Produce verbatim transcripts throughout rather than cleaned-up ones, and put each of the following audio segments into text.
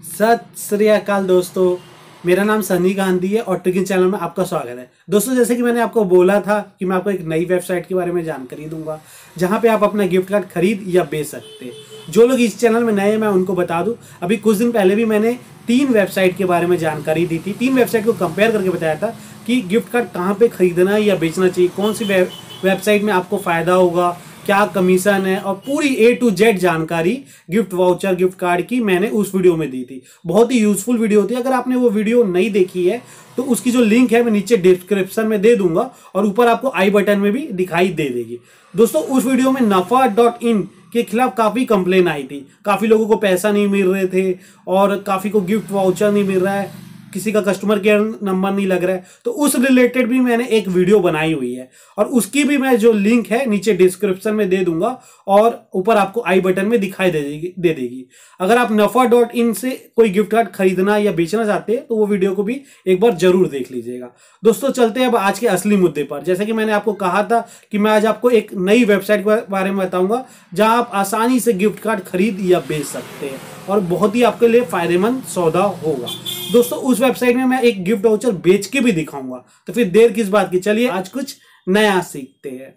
सत श्री अकाल दोस्तों, मेरा नाम सनी गांधी है और ट्रिकिंग चैनल में आपका स्वागत है। दोस्तों, जैसे कि मैंने आपको बोला था कि मैं आपको एक नई वेबसाइट के बारे में जानकारी दूंगा जहां पे आप अपना गिफ्ट कार्ड खरीद या बेच सकते हैं। जो लोग इस चैनल में नए हैं मैं उनको बता दूं, अभी कुछ दिन पहले भी मैंने तीन वेबसाइट के बारे में जानकारी दी थी। तीन वेबसाइट को कंपेयर करके बताया था कि गिफ्ट कार्ड कहाँ पे खरीदना है या बेचना चाहिए, कौन सी वेबसाइट में आपको फायदा होगा, क्या कमीशन है, और पूरी ए टू जेड जानकारी गिफ्ट वाउचर गिफ्ट कार्ड की मैंने उस वीडियो में दी थी। बहुत ही यूजफुल वीडियो थी। अगर आपने वो वीडियो नहीं देखी है तो उसकी जो लिंक है मैं नीचे डिस्क्रिप्शन में दे दूंगा और ऊपर आपको आई बटन में भी दिखाई दे देगी। दोस्तों, उस वीडियो में नफा डॉट इन के खिलाफ काफी कंप्लेन आई थी। काफी लोगों को पैसा नहीं मिल रहे थे और काफी को गिफ्ट वाउचर नहीं मिल रहा है, किसी का कस्टमर केयर नंबर नहीं लग रहा है। तो उस रिलेटेड भी मैंने एक वीडियो बनाई हुई है और उसकी भी मैं जो लिंक है नीचे डिस्क्रिप्शन में दे दूंगा और ऊपर आपको आई बटन में दिखाई दे देगी दे देगी अगर आप नफा डॉट इन से कोई गिफ्ट कार्ड खरीदना या बेचना चाहते हैं तो वो वीडियो को भी एक बार जरूर देख लीजिएगा। दोस्तों, चलते हैं अब आज के असली मुद्दे पर। जैसे कि मैंने आपको कहा था कि मैं आज आपको एक नई वेबसाइट के बारे में बताऊंगा जहां आप आसानी से गिफ्ट कार्ड खरीद या बेच सकते हैं और बहुत ही आपके लिए फायदेमंद सौदा होगा। दोस्तों, उस वेबसाइट में मैं एक गिफ्ट वाउचर बेच के भी दिखाऊंगा, तो फिर देर किस बात की, चलिए आज कुछ नया सीखते हैं।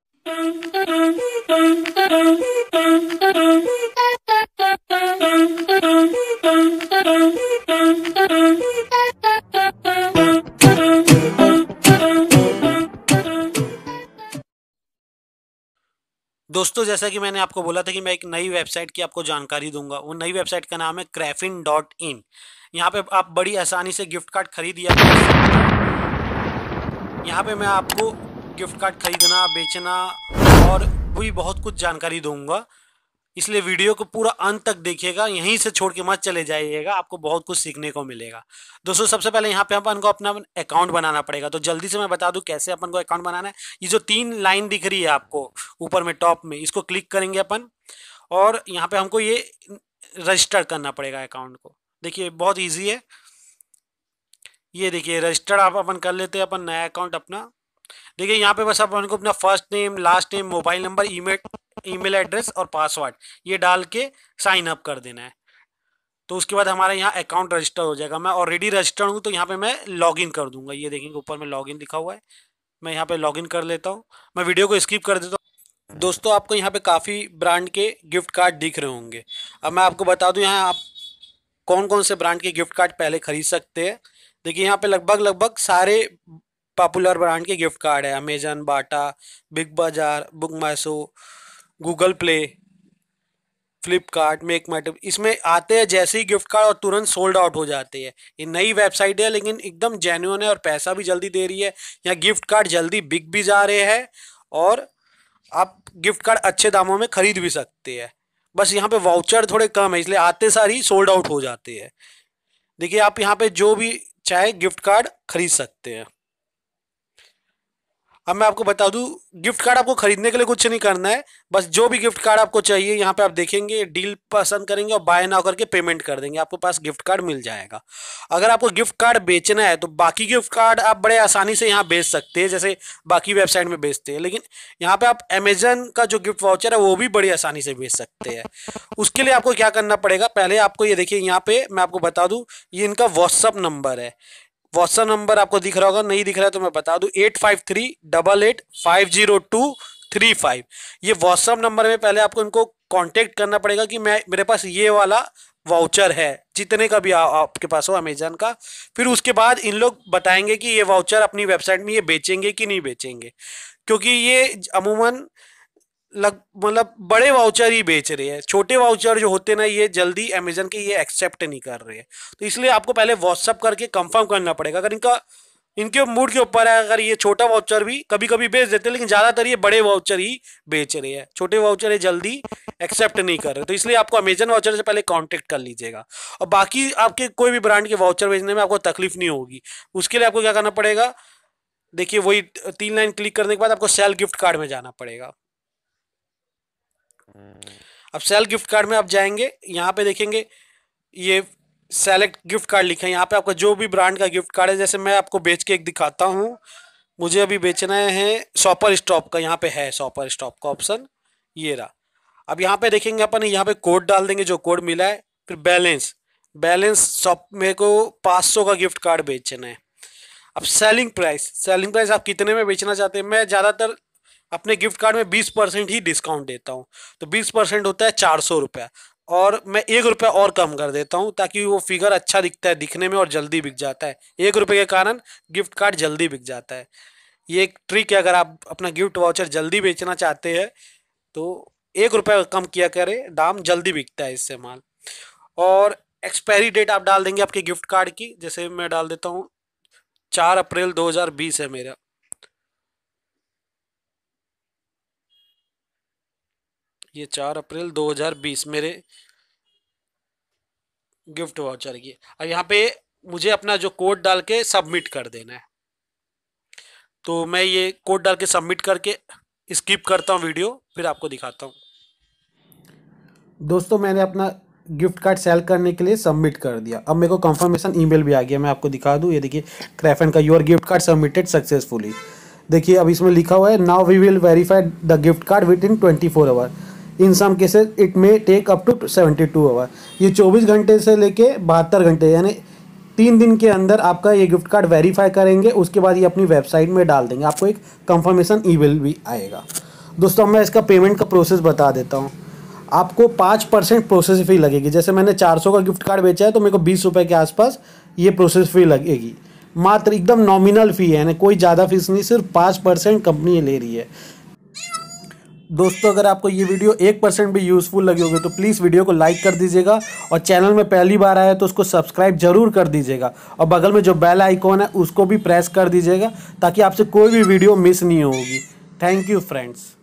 दोस्तों, जैसा कि मैंने आपको बोला था कि मैं एक नई वेबसाइट की आपको जानकारी दूंगा। वो नई वेबसाइट का नाम है क्रेफिन डॉट इन। यहाँ पे आप बड़ी आसानी से गिफ्ट कार्ड खरीद या बेच सकते हैं। यहाँ पे मैं आपको गिफ्ट कार्ड खरीदना, बेचना और भी बहुत कुछ जानकारी दूंगा, इसलिए वीडियो को पूरा अंत तक देखिएगा, यहीं से छोड़ के मत चले जाइएगा, आपको बहुत कुछ सीखने को मिलेगा। दोस्तों, सबसे पहले यहाँ पे अपन को अपना अकाउंट बनाना पड़ेगा। तो जल्दी से मैं बता दूं कैसे अपन को अकाउंट बनाना है। ये जो तीन लाइन दिख रही है आपको ऊपर में टॉप में, इसको क्लिक करेंगे अपन और यहाँ पे हमको ये रजिस्टर करना पड़ेगा अकाउंट को। देखिए बहुत ईजी है। ये देखिए रजिस्टर्ड आप अपन कर लेते हैं अपन नया अकाउंट अपना। देखिए यहाँ पे बस अपन को अपना first name, last name, mobile number, email email address और पासवर्ड ये डाल के साइन अप कर देना है। तो उसके बाद हमारा यहाँ अकाउंट रजिस्टर हो जाएगा। मैं ऑलरेडी रजिस्टर्ड हूँ तो यहाँ पे मैं लॉगिन कर दूंगा। ये देखेंगे ऊपर में लॉगिन लिखा हुआ है, मैं यहाँ पे लॉगिन कर लेता हूँ। मैं वीडियो को स्किप कर देता हूँ। दोस्तों, आपको यहाँ पे काफ़ी ब्रांड के गिफ्ट कार्ड दिख रहे होंगे। अब मैं आपको बता दूँ यहाँ आप कौन कौन से ब्रांड के गिफ्ट कार्ड पहले खरीद सकते हैं। देखिए यहाँ पे लगभग लगभग सारे पॉपुलर ब्रांड के गिफ्ट कार्ड है। Amazon, Bata, Big Bazaar, Book My Show, Google Play, Flipkart, Make My Trip, इसमें आते हैं जैसे ही गिफ्ट कार्ड और तुरंत सोल्ड आउट हो जाते हैं। ये नई वेबसाइट है लेकिन एकदम जेन्युइन है और पैसा भी जल्दी दे रही है। यहाँ गिफ्ट कार्ड जल्दी बिक भी जा रहे हैं और आप गिफ्ट कार्ड अच्छे दामों में खरीद भी सकते हैं। बस यहाँ पे वाउचर थोड़े कम है इसलिए आते सार ही सोल्ड आउट हो जाते हैं। देखिए आप यहाँ पे जो भी चाहे गिफ्ट कार्ड खरीद सकते हैं। अब मैं आपको बता दूं, गिफ्ट कार्ड आपको खरीदने के लिए कुछ नहीं करना है। बस जो भी गिफ्ट कार्ड आपको चाहिए यहाँ पे आप देखेंगे, डील पसंद करेंगे और बाय नाउ करके पेमेंट कर देंगे, आपके पास गिफ्ट कार्ड मिल जाएगा। अगर आपको गिफ्ट कार्ड बेचना है तो बाकी गिफ्ट कार्ड आप बड़े आसानी से यहाँ बेच सकते हैं जैसे बाकी वेबसाइट में बेचते हैं, लेकिन यहाँ पे आप अमेजन का जो गिफ्ट वाउचर है वो भी बड़ी आसानी से बेच सकते हैं। उसके लिए आपको क्या करना पड़ेगा, पहले आपको ये देखिए यहाँ पे मैं आपको बता दूँ, ये इनका व्हाट्सअप नंबर है। व्हाट्सएप नंबर आपको दिख रहा होगा, नहीं दिख रहा है तो मैं बता दूं, eight five three double eight five zero two three five. ये व्हाट्सएप नंबर में पहले आपको इनको कांटेक्ट करना पड़ेगा कि मैं मेरे पास ये वाला वाउचर है, जितने का भी आ, आपके पास हो अमेजन का। फिर उसके बाद इन लोग बताएंगे कि ये वाउचर अपनी वेबसाइट में ये बेचेंगे कि नहीं बेचेंगे, क्योंकि ये अमूमन लग मतलब बड़े वाउचर ही बेच रहे हैं। छोटे वाउचर जो होते ना ये जल्दी अमेजन के ये एक्सेप्ट नहीं कर रहे हैं। तो इसलिए आपको पहले व्हाट्सअप करके कंफर्म करना पड़ेगा। अगर इनका इनके मूड के ऊपर है, अगर ये छोटा वाउचर भी कभी कभी बेच देते हैं लेकिन ज़्यादातर ये बड़े वाउचर ही बेच रहे हैं, छोटे वाउचर ये जल्दी एक्सेप्ट नहीं कर रहे। तो इसलिए आपको अमेजन वाउचर से पहले कॉन्टेक्ट कर लीजिएगा और बाकी आपके कोई भी ब्रांड के वाउचर बेचने में आपको तकलीफ नहीं होगी। उसके लिए आपको क्या करना पड़ेगा, देखिए वही तीन लाइन क्लिक करने के बाद आपको सेल गिफ्ट कार्ड में जाना पड़ेगा। अब सेल गिफ्ट कार्ड में आप जाएंगे, यहाँ पे देखेंगे ये सेलेक्ट गिफ्ट कार्ड लिखा है। यहाँ पे आपका जो भी ब्रांड का गिफ्ट कार्ड है, जैसे मैं आपको बेच के एक दिखाता हूँ। मुझे अभी बेचना है शॉपर स्टॉप का, यहाँ पे है शॉपर स्टॉप का ऑप्शन, ये रहा। अब यहाँ पे देखेंगे अपन, यहाँ पे कोड डाल देंगे जो कोड मिला है, फिर बैलेंस बैलेंस शॉप मेरे को पाँच सौ का गिफ्ट कार्ड बेचना है। अब सेलिंग प्राइस सेलिंग प्राइस आप कितने में बेचना चाहते हैं? मैं ज़्यादातर अपने गिफ्ट कार्ड में बीस परसेंट ही डिस्काउंट देता हूँ, तो बीस परसेंट होता है चार सौ रुपया, और मैं एक रुपया और कम कर देता हूँ ताकि वो फिगर अच्छा दिखता है दिखने में और जल्दी बिक जाता है। एक रुपये के कारण गिफ्ट कार्ड जल्दी बिक जाता है। ये एक ट्रिक है, अगर आप अपना गिफ्ट वाउचर जल्दी बेचना चाहते हैं तो एक रुपये कम किया करें, दाम जल्दी बिकता है इससे माल। और एक्सपायरी डेट आप डाल देंगे आपके गिफ्ट कार्ड की, जैसे मैं डाल देता हूँ चार अप्रैल दो हज़ार बीस है मेरा, ये चार अप्रैल दो हज़ार बीस मेरे गिफ्ट वाउचर की। और यहाँ पे मुझे अपना जो कोड डाल के सबमिट कर देना है, तो मैं ये कोड डाल के सबमिट करके स्किप करता हूँ वीडियो, फिर आपको दिखाता हूँ। दोस्तों मैंने अपना गिफ्ट कार्ड सेल करने के लिए सबमिट कर दिया। अब मेरे को कंफर्मेशन ईमेल भी आ गया, मैं आपको दिखा दूँ। ये देखिए क्रेफन का, your gift card submitted successfully. देखिए अब इसमें लिखा हुआ है now we will verify the gift card within twenty four hour, in some cases it may take up to seventy two hour. ये चौबीस घंटे से लेके बहत्तर घंटे यानी तीन दिन के अंदर आपका ये गिफ्ट कार्ड वेरीफाई करेंगे, उसके बाद ये अपनी वेबसाइट में डाल देंगे, आपको एक कंफर्मेशन ईमेल भी आएगा। दोस्तों मैं इसका पेमेंट का प्रोसेस बता देता हूँ। आपको पाँच परसेंट प्रोसेस फी लगेगी। जैसे मैंने चार सौ का गिफ्ट कार्ड बेचा है तो मेरे को बीस रुपये के आसपास ये प्रोसेस फी लगेगी, मात्र एकदम नॉमिनल फ़ी है, यानी कोई ज़्यादा फीस नहीं, सिर्फ पाँच परसेंट कंपनी ले रही है। दोस्तों अगर आपको ये वीडियो एक परसेंट भी यूज़फुल लगी होगी तो प्लीज़ वीडियो को लाइक कर दीजिएगा, और चैनल में पहली बार आया तो उसको सब्सक्राइब जरूर कर दीजिएगा, और बगल में जो बेल आइकॉन है उसको भी प्रेस कर दीजिएगा ताकि आपसे कोई भी वीडियो मिस नहीं होगी। Thank you friends.